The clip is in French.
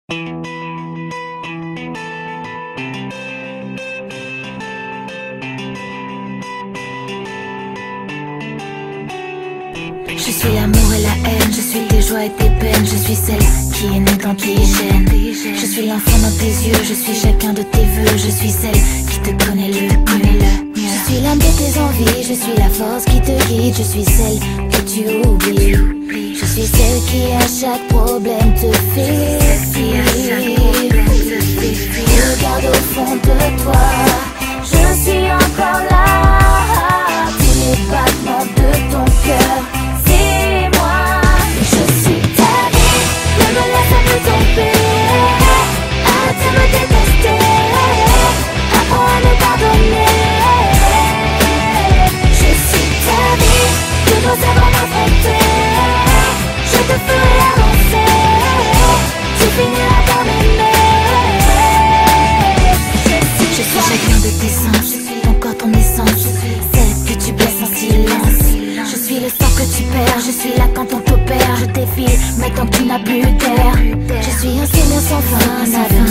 Je suis l'amour et la haine, je suis tes joies et tes peines. Je suis celle qui est née dans tes gènes. Je suis l'enfant dans tes yeux, je suis chacun de tes vœux. Je suis celle qui te connaît le mieux. Je suis l'âme de tes envies, je suis la force qui te guide. Je suis celle que tu oublies. Je suis celle qui à chaque problème te fait fuir. Regarde au fond de toi, je suis encore là. Tous les battements de ton cœur, c'est moi. Je suis ta vie, ne me laisse plus tomber. Arrête de me détester, apprends à me pardonner. Je suis ta vie, tu dois savoir m'affronter. Je te ferai avancer, tu finiras par m'aimer. Je suis chacun de tes sens, je suis encore ton essence, celle que tu blesses en silence. Je suis le sang que tu perds, je suis là quand on t'opère. Je défile, maintenant que tu n'as plus d'air. Je suis un seigneur sans fin, un avenir